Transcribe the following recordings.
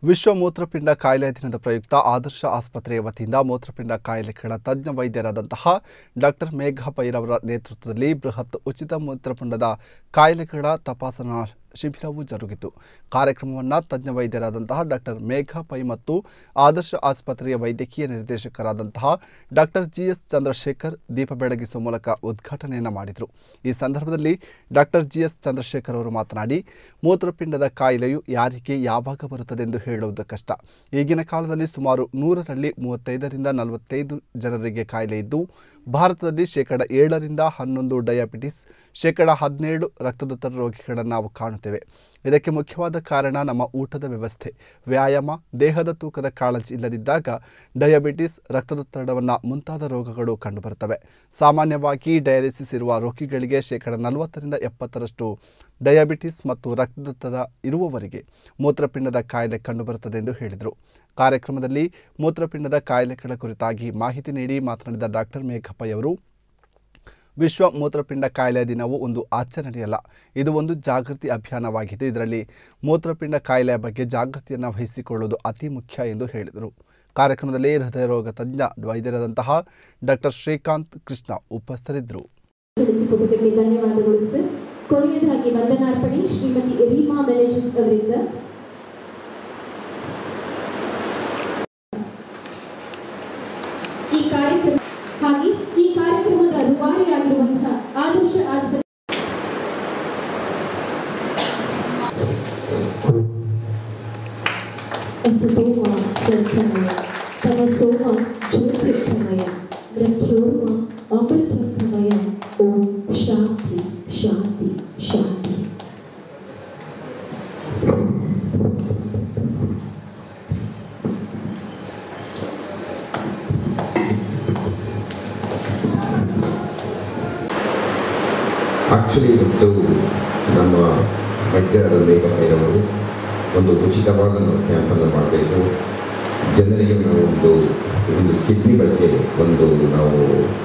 ವಿಶ್ವ ಮೂತ್ರಪಿಂಡ ಕಾಯಿಲೆ ದಿನದ ಪ್ರಯುಕ್ತ ಆದರ್ಶ ಆಸ್ಪತ್ರೆಯ ವತಿಯಿಂದ ಮೂತ್ರಪಿಂಡ ಕಾಯಿಲೆಗಳ ತಜ್ಞ ವೈದ್ಯರಾದಂತಹ ಡಾಕ್ಟರ್ ಮೇಘಾ ಪೈರವರ ನೇತೃತ್ವದಲ್ಲಿ ಬೃಹತ್ ಉಚಿತ ಮೂತ್ರಪಿಂಡದ ಕಾಯಿಲೆಗಳ ತಪಾಸಣಾ ಶಿಬಿರವು ಜರುಗಿತು. ಕಾರ್ಯಕ್ರಮವನ್ನು ತಜ್ಞ ವೈದ್ಯರಾದಂತಹ ಡಾಕ್ಟರ್ ಮೇಘಾ ಪೈ ಮತ್ತು ಆದರ್ಶ ಆಸ್ಪತ್ರೆಯ ವೈದ್ಯಕೀಯ ನಿರ್ದೇಶಕರಾದಂತಹ ಡಾಕ್ಟರ್ ಜಿಎಸ್ ಚಂದ್ರಶೇಖರ್ ದೀಪ ಬೆಳಗಿಸುವ ಮೂಲಕ ಉದ್ಘಾಟನೆಯನ್ನು ಮಾಡಿದರು. ಈ ಸಂದರ್ಭದಲ್ಲಿ ಡಾಕ್ಟರ್ ಜಿಎಸ್ ಚಂದ್ರಶೇಖರ್ ಅವರು ಮಾತನಾಡಿ, ಮೂತ್ರಪಿಂಡದ ಕಾಯಿಲೆಯು ಯಾರಿಗೆ ಯಾವಾಗ ಬರುತ್ತದೆ ಎಂದು ಹೇಳುವುದು ಕಷ್ಟ. ಈಗಿನ ಕಾಲದಲ್ಲಿ ಸುಮಾರು 100ರಲ್ಲಿ 35ರಿಂದ 45 ಜನರಿಗೆ ಕಾಯಿಲೆ ಇದ್ದು, ಭಾರತದಲ್ಲಿ 7ರಿಂದ 11 ಡಯಾಬಿಟಿಸ್, 17 ರಕ್ತದೊತ್ತಡ ರೋಗಿಗಳನ್ನು ನಾವು ಕಾಣುತ್ತೇವೆ. ಇದಕ್ಕೆ ಮುಖ್ಯವಾದ ಕಾರಣ ನಮ್ಮ ಊಟದ ವ್ಯವಸ್ಥೆ, ವ್ಯಾಯಾಮ, ದೇಹದ ತೂಕದ ಕಾಳಜಿ ಇಲ್ಲದಿದ್ದಾಗ ಡಯಾಬಿಟಿಸ್, ರಕ್ತದೊತ್ತಡವನ್ನು ಮುಂತಾದ ರೋಗಗಳು ಕಂಡುಬರುತ್ತವೆ. ಸಾಮಾನ್ಯವಾಗಿ ಡಯಾಲಿಸಿಸ್ ಇರುವ ರೋಗಿಗಳಿಗೆ 40ರಿಂದ 70ರಷ್ಟು ಡಯಾಬಿಟಿಸ್ ಮತ್ತು ರಕ್ತದೊತ್ತಡ ಇರುವವರಿಗೆ ಮೂತ್ರಪಿಂಡದ ಕಾಯಿಲೆ ಕಂಡುಬರುತ್ತದೆ ಎಂದು ಹೇಳಿದರು. ಕಾರ್ಯಕ್ರಮದಲ್ಲಿ ಮೂತ್ರಪಿಂಡದ ಕಾಯಿಲೆಗಳ ಕುರಿತಾಗಿ ಮಾಹಿತಿ ನೀಡಿ ಮಾತನಾಡಿದ ಡಾಕ್ಟರ್ ಮೇಘಾ ಪೈ ಅವರು, ವಿಶ್ವ ಮೂತ್ರಪಿಂಡ ಕಾಯಿಲೆ ದಿನವು ಒಂದು ಆಚರಣೆಯಲ್ಲ, ಇದು ಒಂದು ಜಾಗೃತಿ ಅಭಿಯಾನವಾಗಿದ್ದು, ಇದರಲ್ಲಿ ಮೂತ್ರಪಿಂಡ ಕಾಯಿಲೆಯ ಬಗ್ಗೆ ಜಾಗೃತಿಯನ್ನು ವಹಿಸಿಕೊಳ್ಳುವುದು ಅತಿ ಮುಖ್ಯ ಎಂದು ಹೇಳಿದರು. ಕಾರ್ಯಕ್ರಮದಲ್ಲಿ ಹೃದಯ ರೋಗ ತಜ್ಞ ವೈದ್ಯರಾದಂತಹ ಡಾಕ್ಟರ್ ಶ್ರೀಕಾಂತ್ ಕೃಷ್ಣ ಉಪಸ್ಥಿತರಿದ್ದರು. ಧನ್ಯವಾದಗಳು ಸರ್. ಕೊನೆಯದಾಗಿ ವಂದನಾರ್ಪಣೆ ಶ್ರೀಮತಿ ರೀಮಾ ಮೆನೇಜಸ್ ಅವರಿಂದ. ಈ ಕಾರ್ಯಕ್ರಮದ ರೂವಾರಿಯಾಗಿರುವಂತಹ ಆದರ್ಶ ಆಸ್ಪತ್ರೆ ಅಸತೋಮ ಸದ್ಗಮಯ ತಮಸೋಮ ಜ್ಯೋತಿರ್ಗಮಯ ಮೃತ್ಯೋರ್ಮ ಅಮೃತಗಮಯ. ಓಂ ಶಾಂತಿ ಶಾಂತಿ ಶಾಂತಿ. ಆಕ್ಚುಲಿ ಇವತ್ತು ನಮ್ಮ ವೈದ್ಯರಾದ ಮೇಘಾ ಪೈರವರು ಒಂದು ಉಚಿತವಾದ ಕ್ಯಾಂಪನ್ನು ಮಾಡಬೇಕು. ಜನರಿಗೆ ನಾವು ಒಂದು ಕಿಡ್ನಿ ಬಗ್ಗೆ ನಾವು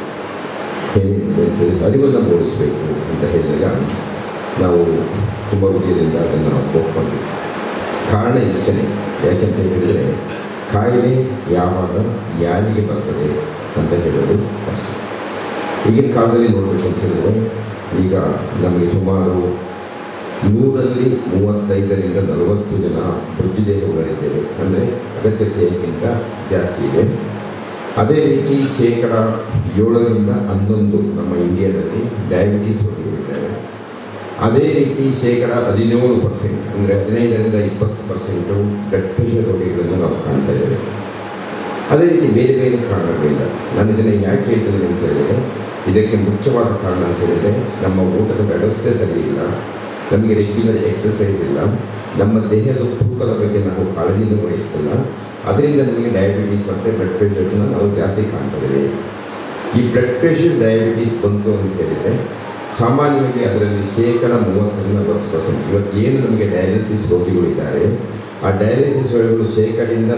ಅರಿವನ್ನು ಮೂಡಿಸಬೇಕು ಅಂತ ಹೇಳಿದಾಗ ನಾವು ತುಂಬ ಹೃದಯದಿಂದ ಅದನ್ನು ನಾವು ಒಪ್ಪಿಕೊಂಡ್ವಿ. ಕಾರಣ ಇಷ್ಟೇ, ಯಾಕೆಂತ ಹೇಳಿದರೆ ಕಾಯಿಲೆ ಯಾವಾಗ ಯಾರಿಗೆ ಬರ್ತದೆ ಅಂತ ಹೇಳೋದು ಕಷ್ಟ. ಈಗಿನ ಕಾಲದಲ್ಲಿ ನೋಡಬೇಕು ಅಂತ ಹೇಳಿದರೆ ಈಗ ನಮಗೆ ಸುಮಾರು 100ರಲ್ಲಿ 35ರಿಂದ 40 ಜನ ಬೊಜ್ಜುದೇಹಗಳಿದ್ದೇವೆ, ಅಂದರೆ ಅಗತ್ಯತೆಗಿಂತ ಜಾಸ್ತಿ ಇದೆ. ಅದೇ ರೀತಿ 7ರಿಂದ 11 ನಮ್ಮ ಇಂಡಿಯಾದಲ್ಲಿ ಡಯಾಬಿಟಿಸ್ ರೋಗಿಗಳಿದ್ದಾರೆ. ಅದೇ ರೀತಿ 17% ಅಂದರೆ 15ರಿಂದ 20% ಬ್ಲಡ್ ಪ್ರೆಷರ್ ರೋಗಿಗಳನ್ನು ನಾವು ಕಾಣ್ತಾ ಇದ್ದೇವೆ. ಅದೇ ರೀತಿ ಬೇರೆ ಬೇರೆ ಕಾರಣಗಳಿಲ್ಲ. ನಾನು ಇದನ್ನು ಯಾಕೆ ಹೇಳ್ತೇನೆ ಅಂತ ಹೇಳಿದರೆ, ಇದಕ್ಕೆ ಮುಖ್ಯವಾದ ಕಾರಣ ಅಂತ ಹೇಳಿದರೆ ನಮ್ಮ ಊಟದ ವ್ಯವಸ್ಥೆ ಸರಿ ಇಲ್ಲ, ನಮಗೆ ರೆಗ್ಯುಲರ್ ಎಕ್ಸಸೈಸ್ ಇಲ್ಲ, ನಮ್ಮ ದೇಹದ ತೂಕದ ಬಗ್ಗೆ ನಾವು ಕಾಳಜಿಯನ್ನು ವಹಿಸ್ತಿಲ್ಲ. ಅದರಿಂದ ನಮಗೆ ಡಯಾಬಿಟೀಸ್ ಮತ್ತು ಬ್ಲಡ್ ಪ್ರೆಷರ್ನ ನಾವು ಜಾಸ್ತಿ ಕಾಣ್ತಿದ್ದೇವೆ. ಈ ಬ್ಲಡ್ ಪ್ರೆಷರ್ ಡಯಾಬಿಟೀಸ್ ಬಂತು ಅಂತ ಹೇಳಿದರೆ ಸಾಮಾನ್ಯವಾಗಿ ಅದರಲ್ಲಿ 30ರಿಂದ 40%. ಇವತ್ತು ಏನು ನಮಗೆ ಡಯಾಲಿಸಿಸ್ ರೋಗಿಗಳಿದ್ದಾರೆ, ಆ ಡಯಾಲಿಸಿಸ್ ರೋಗಿಗಳು 40ರಿಂದ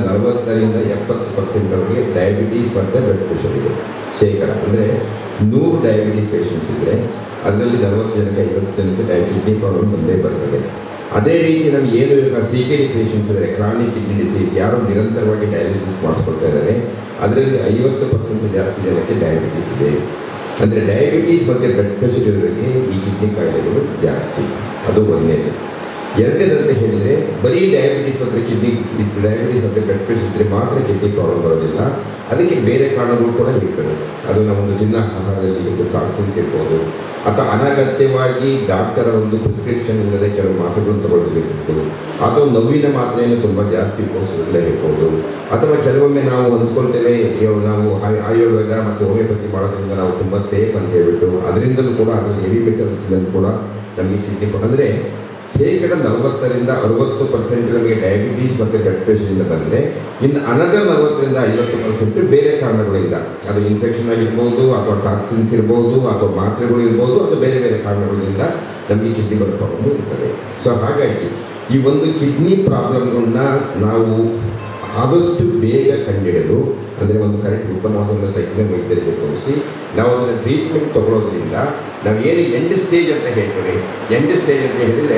70% ಡಯಾಬಿಟೀಸ್ ಮತ್ತು ಬ್ಲಡ್ ಪ್ರೆಷರ್ ಇದೆ. ಅಂದರೆ 100 ಡಯಾಬಿಟೀಸ್ ಪೇಷಂಟ್ಸ್ ಇದ್ದರೆ ಅದರಲ್ಲಿ 40 ಜನಕ್ಕೆ 50 ಜನಕ್ಕೆ ಕಿಡ್ನಿ ಪ್ರಾಬ್ಲಮ್ ಬಂದೇ ಬರ್ತದೆ. ಅದೇ ರೀತಿ ನಮಗೆ ಏನು ಈಗ CKD ಪೇಷಂಟ್ಸ್ ಇದ್ದಾರೆ, ಕ್ರಾನಿಕ್ ಕಿಡ್ನಿ ಡಿಸೀಸ್, ಯಾರು ನಿರಂತರವಾಗಿ ಡಯಾಲಿಸಿಸ್ ಮಾಡಿಸ್ಕೊಳ್ತಾ ಇದ್ದಾರೆ, ಅದರಲ್ಲಿ 50% ಜಾಸ್ತಿ ಜನಕ್ಕೆ ಡಯಾಬಿಟೀಸ್ ಇದೆ. ಅಂದರೆ ಡಯಾಬಿಟೀಸ್ ಮತ್ತು ಬ್ಲಡ್ ಪ್ರೆಷರ್ ಇವರಿಗೆ ಈ ಕಿಡ್ನಿ ಕಾಯಿಲೆಗಳು ಜಾಸ್ತಿ. ಅದು ಒಂದನೇದು. ಎರಡನೇದಂತ ಹೇಳಿದರೆ ಬರೀ ಡಯಾಬಿಟೀಸ್ ಮತ್ತು ಬ್ಲಡ್ ಪ್ರೆಷರ್ ಇದ್ದರೆ ಮಾತ್ರ ಕಿಡ್ನಿ ಪ್ರಾಬ್ಲಮ್ ಬರೋದಿಲ್ಲ, ಅದಕ್ಕೆ ಬೇರೆ ಕಾರಣಗಳು ಕೂಡ ಇರ್ತದೆ. ಅದು ನಮ್ಮೊಂದು ತಿನ್ನ ಆಹಾರದಲ್ಲಿ ಒಂದು ಟಾಕ್ಸಿನ್ಸ್ ಇರ್ಬೋದು, ಅಥವಾ ಅನಗತ್ಯವಾಗಿ ಡಾಕ್ಟರ ಒಂದು ಪ್ರಿಸ್ಕ್ರಿಪ್ಷನ್ ಇಲ್ಲದೆ ಕೆಲವು ಮಾತ್ರೆಗಳನ್ನು ತಗೊಳ್ಳಿರ್ಬೋದು, ಅಥವಾ ನೋವಿನ ಮಾತ್ರೆಯನ್ನು ತುಂಬ ಜಾಸ್ತಿ ಉಪಯೋಗಿಸೋದ್ರಿಂದ ಇರ್ಬೋದು, ಅಥವಾ ಕೆಲವೊಮ್ಮೆ ನಾವು ಅಂದ್ಕೊಳ್ತೇವೆ ನಾವು ಆಯುರ್ವೇದ ಮತ್ತು ಹೋಮಿಯೋಪತಿ ಮಾಡೋದ್ರಿಂದ ನಾವು ತುಂಬ ಸೇಫ್ ಅಂತ ಹೇಳ್ಬಿಟ್ಟು ಅದರಿಂದಲೂ ಕೂಡ ಅದರಲ್ಲಿ ಹೆವಿ ಮೆಟಲ್ಸ್ನಲ್ಲಿ ಕೂಡ ನಮಗೆ ಕಿಡ್ನಿ ಅಂದರೆ 40ರಿಂದ 60% ನಮಗೆ ಡಯಾಬಿಟೀಸ್ ಮತ್ತು ಬ್ಲಡ್ ಪ್ರೆಷರಿಂದ ಬಂದರೆ, ಇನ್ನು ಅನದರ್ 40ರಿಂದ 50% ಬೇರೆ ಕಾರಣಗಳಿಂದ, ಅದು ಇನ್ಫೆಕ್ಷನ್ ಆಗಿರ್ಬೋದು, ಅಥವಾ ಟಾಕ್ಸಿನ್ಸ್ ಇರ್ಬೋದು, ಅಥವಾ ಮಾತ್ರೆಗಳು ಇರ್ಬೋದು, ಅಥವಾ ಬೇರೆ ಬೇರೆ ಕಾರಣಗಳಿಂದ ನಮಗೆ ಕಿಡ್ನಿ ಬರೋ ಪ್ರಾಬ್ಲಮ್ ಇರ್ತದೆ. ಸೊ ಹಾಗಾಗಿ ಈ ಒಂದು ಕಿಡ್ನಿ ಪ್ರಾಬ್ಲಮ್ಗಳನ್ನ ನಾವು ಆದಷ್ಟು ಬೇಗ ಕಂಡುಹಿಡಿದು, ಅಂದರೆ ಒಂದು ಕರೆಕ್ಟ್ ಉತ್ತಮವಾದ ತಜ್ಞ ವೈದ್ಯರಿಗೆ ತೋರಿಸಿ ನಾವು ಅದನ್ನು ಟ್ರೀಟ್ಮೆಂಟ್ ತೊಗೊಳೋದ್ರಿಂದ ನಾವು ಏನು ಎಂಡ್ ಸ್ಟೇಜ್ ಅಂತ ಹೇಳ್ತೇವೆ. ಎಂಡ್ ಸ್ಟೇಜ್ ಅಂತ ಹೇಳಿದರೆ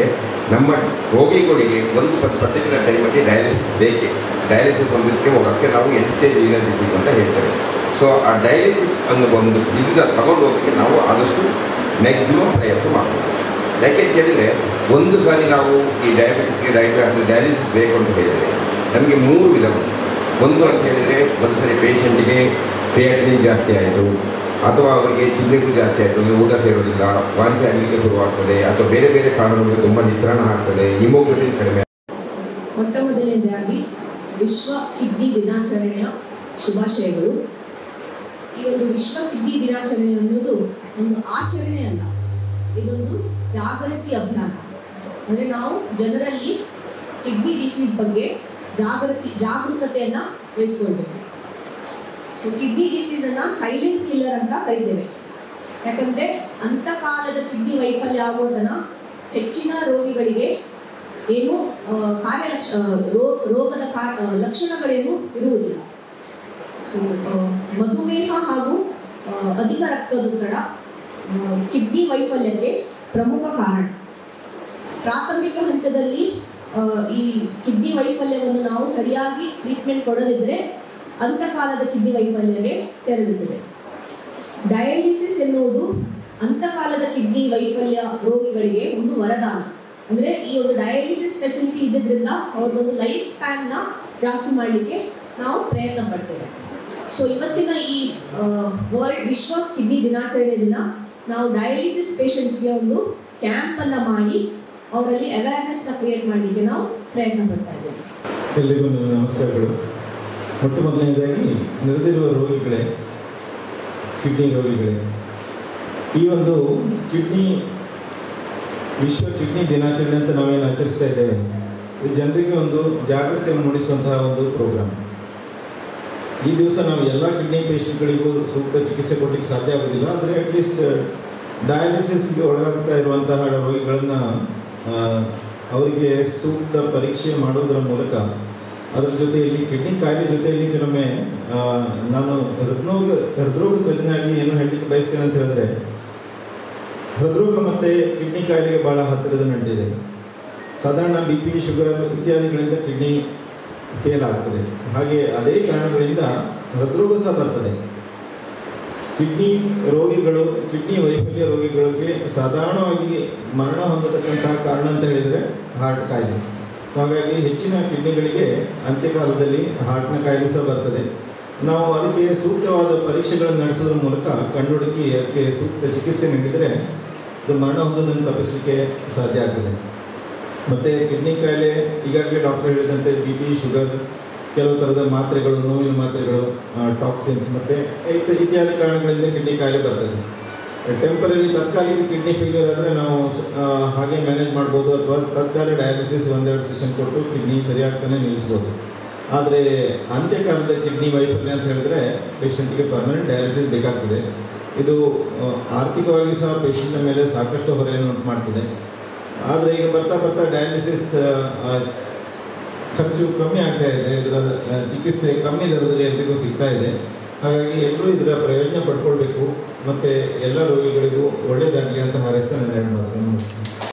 ನಮ್ಮ ರೋಗಿಗಳಿಗೆ ಒಂದು ಪರ್ಟಿಕ್ಯುಲರ್ ಟೈಮಲ್ಲಿ ಡಯಾಲಿಸಿಸ್ ಬೇಕೇ. ಡಯಾಲಿಸಿಸ್ ಒಂದಕ್ಕೆ ಹೋಗೋಕ್ಕೆ ನಾವು ಎಂಡ್ ಸ್ಟೇಜ್ ರೀನಲ್ ಡಿಸೀಸ್ ಅಂತ ಹೇಳ್ತೇವೆ. ಸೊ ಆ ಡಯಾಲಿಸಿಸ್ ಅನ್ನೋ ಒಂದು ಇದನ್ನ ತಗೊಂಡು ಹೋಗೋಕ್ಕೆ ನಾವು ಆದಷ್ಟು ಮ್ಯಾಕ್ಸಿಮಮ್ ಪ್ರಯತ್ನ ಮಾಡ್ತೀವಿ. ಯಾಕೆ ಅಂತ ಹೇಳಿದರೆ, ಒಂದು ಸಾರಿ ನಾವು ಈ ಡಯಾಬಿಟಿಸ್ಗೆ ಡಯಾಲಿಸಿಸ್ ಬೇಕು ಅಂತ ಹೇಳಿದರೆ ನಮಗೆ 3 ವಿಧ. ಒಂದು ಅಂತ ಹೇಳಿದರೆ, ಒಂದು ಸರಿ ಪೇಷಂಟಿಗೆ ಕ್ರಿಯಾಟಿನಿನ್ ಜಾಸ್ತಿ ಆಯಿತು, ಅಥವಾ ಅವರಿಗೆ ಚಿಹ್ನೆಗಳು ಜಾಸ್ತಿ ಆಯಿತು, ಊಟ ಸೇರೋದಿಲ್ಲ, ವಾಂತಿ ಆಗಲಿಕ್ಕೆ ಶುರುವಾಗ್ತದೆ, ಅಥವಾ ಬೇರೆ ಬೇರೆ ಕಾರಣಗಳಿಗೆ ತುಂಬ ನಿತ್ರಾಣ ಆಗ್ತದೆ, ಹಿಮೋಗ್ಲೋಬಿನ್ ಕಡಿಮೆ. ಮೊಟ್ಟ ಮೊದಲನೇದಾಗಿ ವಿಶ್ವ ಕಿಡ್ನಿ ದಿನಾಚರಣೆಯ ಶುಭಾಶಯಗಳು. ಈ ಒಂದು ವಿಶ್ವ ಕಿಡ್ನಿ ದಿನಾಚರಣೆ ಅನ್ನೋದು ಒಂದು ಆಚರಣೆ ಅಲ್ಲ, ಇದೊಂದು ಜಾಗೃತಿ ಅಭಿಯಾನ. ಅಂದರೆ ನಾವು ಜನರಲ್ಲಿ ಕಿಡ್ನಿ ಡಿಸೀಸ್ ಬಗ್ಗೆ ಜಾಗರೂಕತೆಯನ್ನು ಬೆಳೆಸ್ಕೊಳ್ಬೇಕು. ಸೊ ಕಿಡ್ನಿ ಡಿಸೀಸನ್ನು ಸೈಲೆಂಟ್ ಕಿಲ್ಲರ್ ಅಂತ ಕರಿತೇವೆ. ಯಾಕಂದರೆ ಅಂತಕಾಲದ ಕಿಡ್ನಿ ವೈಫಲ್ಯ ಆಗೋದನ್ನು ಹೆಚ್ಚಿನ ರೋಗಿಗಳಿಗೆ ಏನು ರೋಗದ ಲಕ್ಷಣಗಳೇನು ಇರುವುದಿಲ್ಲ. ಸೊ ಮಧುಮೇಹ ಹಾಗೂ ಅಧಿಕ ರಕ್ತದೊತ್ತಡ ಕಿಡ್ನಿ ವೈಫಲ್ಯಕ್ಕೆ ಪ್ರಮುಖ ಕಾರಣ. ಪ್ರಾಥಮಿಕ ಹಂತದಲ್ಲಿ ಈ ಕಿಡ್ನಿ ವೈಫಲ್ಯವನ್ನು ನಾವು ಸರಿಯಾಗಿ ಟ್ರೀಟ್ಮೆಂಟ್ ಕೊಡದಿದ್ದರೆ ಅಂತಕಾಲದ ಕಿಡ್ನಿ ವೈಫಲ್ಯಕ್ಕೆ ತೆರಳುತ್ತದೆ. ಡಯಾಲಿಸಿಸ್ ಎನ್ನುವುದು ಅಂತಕಾಲದ ಕಿಡ್ನಿ ವೈಫಲ್ಯ ರೋಗಿಗಳಿಗೆ ಒಂದು ವರದಾನ. ಅಂದರೆ ಈ ಒಂದು ಡಯಾಲಿಸಿಸ್ ಫೆಸಿಲಿಟಿ ಇದ್ದಿದ್ದರಿಂದ ಅವ್ರದ್ದೊಂದು ಲೈಫ್ ಸ್ಪ್ಯಾನ್ನ ಜಾಸ್ತಿ ಮಾಡಲಿಕ್ಕೆ ನಾವು ಪ್ರಯತ್ನ ಪಡ್ತೇವೆ. ಸೊ ಇವತ್ತಿನ ಈ ವಿಶ್ವ ಕಿಡ್ನಿ ದಿನಾಚರಣೆ ದಿನ ನಾವು ಡಯಾಲಿಸಿಸ್ ಪೇಷಂಟ್ಸ್ಗೆ ಒಂದು ಕ್ಯಾಂಪನ್ನು ಮಾಡಿ ಅವರಲ್ಲಿ ಅವೇರ್ನೆಸ್ನ ಕ್ರಿಯೇಟ್ ಮಾಡಲಿಕ್ಕೆ ನಾವು ಪ್ರಯತ್ನ ಪಡ್ತಾ ಇದ್ದೇವೆ. ಎಲ್ಲಿಗೂ ನಮಸ್ಕಾರಗಳು. ಮೊಟ್ಟ ಮೊದಲನೇದಾಗಿ ನೆರೆದಿರುವ ರೋಗಿಗಳೇ, ಕಿಡ್ನಿ ರೋಗಿಗಳೇ, ಈ ಒಂದು ವಿಶ್ವ ಕಿಡ್ನಿ ದಿನಾಚರಣೆ ಅಂತ ನಾವೇನು ಆಚರಿಸ್ತಾ ಇದ್ದೇವೆ, ಇದು ಜನರಿಗೆ ಒಂದು ಜಾಗೃತಿಯನ್ನು ಮೂಡಿಸುವಂತಹ ಒಂದು ಪ್ರೋಗ್ರಾಮ್. ಈ ದಿವಸ ನಾವು ಎಲ್ಲ ಕಿಡ್ನಿ ಪೇಷಂಟ್ಗಳಿಗೂ ಸೂಕ್ತ ಚಿಕಿತ್ಸೆ ಕೊಡಲಿಕ್ಕೆ ಸಾಧ್ಯ ಆಗೋದಿಲ್ಲ, ಆದರೆ ಅಟ್ಲೀಸ್ಟ್ ಡಯಾಲಿಸಿಸ್ಗೆ ಒಳಗಾಗ್ತಾ ಇರುವಂತಹ ರೋಗಿಗಳನ್ನು ಅವರಿಗೆ ಸೂಕ್ತ ಪರೀಕ್ಷೆ ಮಾಡೋದರ ಮೂಲಕ, ಅದರ ಜೊತೆಯಲ್ಲಿ ಕಿಡ್ನಿ ಕಾಯಿಲೆ ಜೊತೆಯಲ್ಲಿ ಕೆಲವೊಮ್ಮೆ ನಾನು ಹೃದ್ರೋಗ ತಜ್ಞಾಗಿ ಏನು ಹೇಳಲಿಕ್ಕೆ ಬಯಸ್ತೇನೆ ಅಂತ ಹೇಳಿದ್ರೆ, ಹೃದ್ರೋಗ ಮತ್ತು ಕಿಡ್ನಿ ಕಾಯಿಲೆಗೆ ಭಾಳ ಹತ್ತಿರದ ನಂಟಿದೆ. ಸಾಧಾರಣ BP, ಶುಗರ್ ಇತ್ಯಾದಿಗಳಿಂದ ಕಿಡ್ನಿ ಫೇಲ್ ಆಗ್ತದೆ. ಹಾಗೆ ಅದೇ ಕಾರಣಗಳಿಂದ ಹೃದ್ರೋಗ ಸಹ ಬರ್ತದೆ. ಕಿಡ್ನಿ ವೈಫಲ್ಯ ರೋಗಿಗಳಿಗೆ ಸಾಧಾರಣವಾಗಿ ಮರಣ ಹೊಂದತಕ್ಕಂತಹ ಕಾರಣ ಅಂತ ಹೇಳಿದರೆ ಹಾರ್ಟ್ ಕಾಯಿಲೆ. ಸೊ ಹಾಗಾಗಿ ಹೆಚ್ಚಿನ ಕಿಡ್ನಿಗಳಿಗೆ ಅಂತ್ಯಕಾಲದಲ್ಲಿ ಹಾರ್ಟ್ನ ಕಾಯಿಲೆ ಸಹ ಬರ್ತದೆ. ನಾವು ಅದಕ್ಕೆ ಸೂಕ್ತವಾದ ಪರೀಕ್ಷೆಗಳನ್ನು ನಡೆಸೋದ್ರ ಮೂಲಕ ಕಂಡುಹುಡುಕಿ ಅದಕ್ಕೆ ಸೂಕ್ತ ಚಿಕಿತ್ಸೆ ನೀಡಿದರೆ ಅದು ಮರಣ ಹೊಂದೋದನ್ನು ತಪ್ಪಿಸಲಿಕ್ಕೆ ಸಾಧ್ಯ ಆಗ್ತದೆ. ಮತ್ತು ಕಿಡ್ನಿ ಕಾಯಿಲೆ ಈಗಾಗಲೇ ಡಾಕ್ಟರ್ ಹೇಳಿದಂತೆ BP, ಶುಗರ್, ಕೆಲವು ಥರದ ಮಾತ್ರೆಗಳು, ನೋವಿನ ಮಾತ್ರೆಗಳು, ಟಾಕ್ಸಿನ್ಸ್ ಮತ್ತು ಇತ್ಯಾದಿ ಕಾರಣಗಳಿಂದ ಕಿಡ್ನಿ ಕಾಯಿಲೆ ಬರ್ತದೆ. ಟೆಂಪರರಿ ತಾತ್ಕಾಲಿಕ ಕಿಡ್ನಿ ಫೇಲ್ಯೂರ್ ಆದರೆ ನಾವು ಹಾಗೆ ಮ್ಯಾನೇಜ್ ಮಾಡ್ಬೋದು, ಅಥವಾ ತಾತ್ಕಾಲಿಕ ಡಯಾಲಿಸಿಸ್ 1-2 ಸೆಷನ್ ಕೊಟ್ಟು ಕಿಡ್ನಿ ಸರಿಯಾಗ್ತಾನೆ ನಿಲ್ಲಿಸ್ಬೋದು. ಆದರೆ ಅಂತ್ಯಕಾಲದ ಕಿಡ್ನಿ ವೈಫಲ್ಯ ಅಂತ ಹೇಳಿದ್ರೆ ಪೇಷಂಟಿಗೆ ಪರ್ಮನೆಂಟ್ ಡಯಾಲಿಸಿಸ್ ಬೇಕಾಗ್ತದೆ. ಇದು ಆರ್ಥಿಕವಾಗಿ ಸಹ ಪೇಷಂಟ್ನ ಮೇಲೆ ಸಾಕಷ್ಟು ಹೊರೆಯನ್ನು ಉಂಟು ಮಾಡ್ತದೆ. ಆದರೆ ಈಗ ಬರ್ತಾ ಡಯಾಲಿಸಿಸ್ ಖರ್ಚು ಕಮ್ಮಿ ಆಗ್ತಾ ಇದೆ, ಇದರ ಚಿಕಿತ್ಸೆ ಕಮ್ಮಿ ದರದಲ್ಲಿ ಎಲ್ರಿಗೂ ಸಿಗ್ತಾ ಇದೆ. ಹಾಗಾಗಿ ಎಲ್ಲರೂ ಇದರ ಪ್ರಯೋಜನ ಪಡ್ಕೊಳ್ಬೇಕು ಮತ್ತು ಎಲ್ಲ ರೋಗಿಗಳಿಗೂ ಒಳ್ಳೆಯದಾಗಲಿ ಅಂತ ಹಾರೈಸ್ತಾ ನಾನು ಹೇಳ್ಬೋದು.